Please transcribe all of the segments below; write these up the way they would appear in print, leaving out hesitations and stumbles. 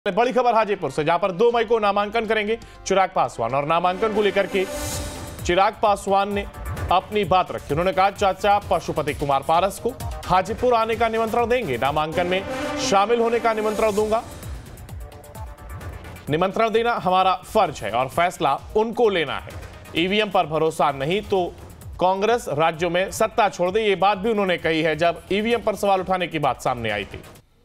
बड़ी खबर हाजीपुर से, जहां पर 2 मई को नामांकन करेंगे चिराग पासवान। और नामांकन को लेकर के चिराग पासवान ने अपनी बात रखी। उन्होंने कहा, चाचा पशुपति कुमार पारस को हाजीपुर आने का निमंत्रण देंगे, नामांकन में शामिल होने का निमंत्रण दूंगा। निमंत्रण देना हमारा फर्ज है और फैसला उनको लेना है। ईवीएम पर भरोसा नहीं तो कांग्रेस राज्यों में सत्ता छोड़ दे, ये बात भी उन्होंने कही है जब ईवीएम पर सवाल उठाने की बात सामने आई थी।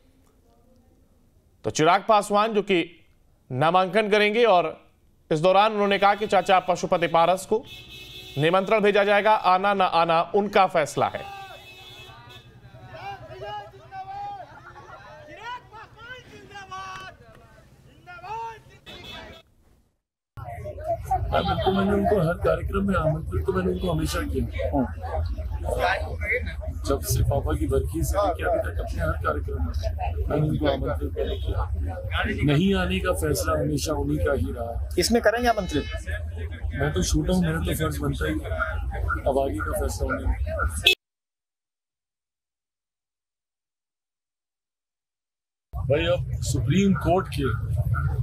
तो चिराग पासवान जो कि नामांकन करेंगे और इस दौरान उन्होंने कहा कि चाचा पशुपति पारस को निमंत्रण भेजा जाएगा, आना ना आना उनका फैसला है। मैंने उनको हर कार्यक्रम में आमंत्रित तो मैंने उनको हमेशा किया, जब से पापा की बरखी से लेके अभी तक अपने हर कार्यक्रम में मैंने उनको आमंत्रित किया। नहीं आने का फैसला हमेशा उन्हीं का ही रहा। इसमें करेंगे आमंत्रित? मैं तो छूटा हूँ, मेरा तो फर्ज बनता ही, अब आगे का फैसला उन्हें। भाई अब सुप्रीम कोर्ट के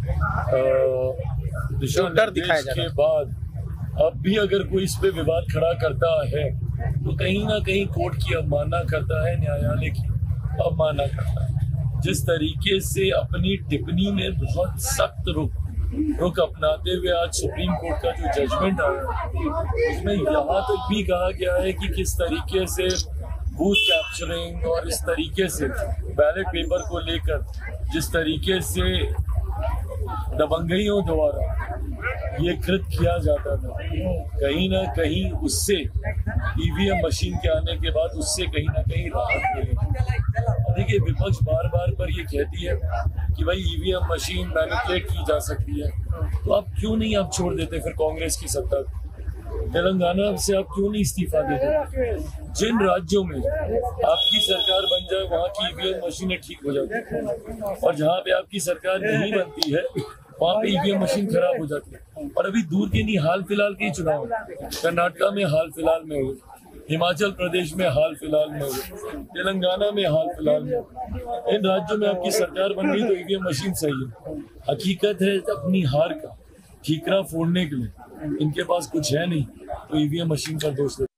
दिशा निर्देश के बाद अब भी अगर कोई इस पे विवाद खड़ा करता है तो कहीं ना कहीं कोर्ट की अवमानना करता है, न्यायालय की अवमानना करता है। जिस तरीके से अपनी टिप्पणी में बहुत सख्त रुख अपनाते हुए आज सुप्रीम कोर्ट का जो जजमेंट आया उसमें यहाँ तक भी कहा गया है कि किस तरीके से बूथ कैप्चरिंग और इस तरीके से बैलेट पेपर को लेकर जिस तरीके से दबंगइयों द्वारा ये कृत किया जाता था, कहीं ना कहीं उससे ईवीएम मशीन के आने के बाद उससे कहीं ना कहीं राहत मिलेगी। देखिए, विपक्ष बार बार पर ये कहती है कि भाई ईवीएम मशीन मैनिपुलेट की जा सकती है, तो आप क्यों नहीं आप छोड़ देते फिर कांग्रेस की सत्ता? तेलंगाना से आप क्यों नहीं इस्तीफा देते? जिन राज्यों में आपकी सरकार बन जाए वहाँ की ईवीएम मशीनें ठीक हो जाती है, और जहाँ पे आपकी सरकार नहीं बनती है वहाँ पे ईवीएम मशीन खराब हो जाती है। और अभी दूर के नहीं, हाल फिलहाल के ही चुनाव कर्नाटका में हाल फिलहाल में हुए, हिमाचल प्रदेश में हाल फिलहाल में हुए, तेलंगाना में हाल फिलहाल में। इन राज्यों में आपकी सरकार बन गई तो ईवीएम मशीन सही है। हकीकत है अपनी हार का ठीकरा फोड़ने के लिए इनके पास कुछ है नहीं, तो ईवीएम मशीन पर दोष देते।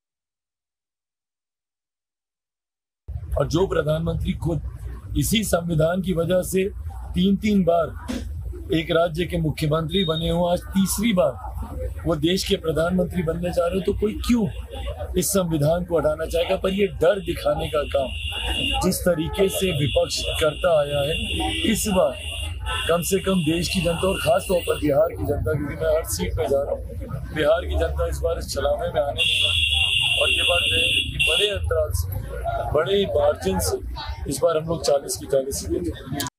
और जो प्रधानमंत्री खुद इसी संविधान की वजह से 3 बार एक राज्य के मुख्यमंत्री बने हो, आज तीसरी बार वो देश के प्रधानमंत्री बनने जा रहे हो, तो कोई क्यों इस संविधान को हटाना चाहेगा? पर ये डर दिखाने का काम जिस तरीके से विपक्ष करता आया है, इस बार कम से कम देश की जनता और खास तौर पर बिहार की जनता, क्योंकि मैं हर सीट पे जा रहा हूँ, बिहार की जनता इस बार इस चलावे में आने नहीं वाली। और ये बात है कि बड़े अंतराल से, बड़े मार्जिन से इस बार हम लोग 40 की 40 सीटें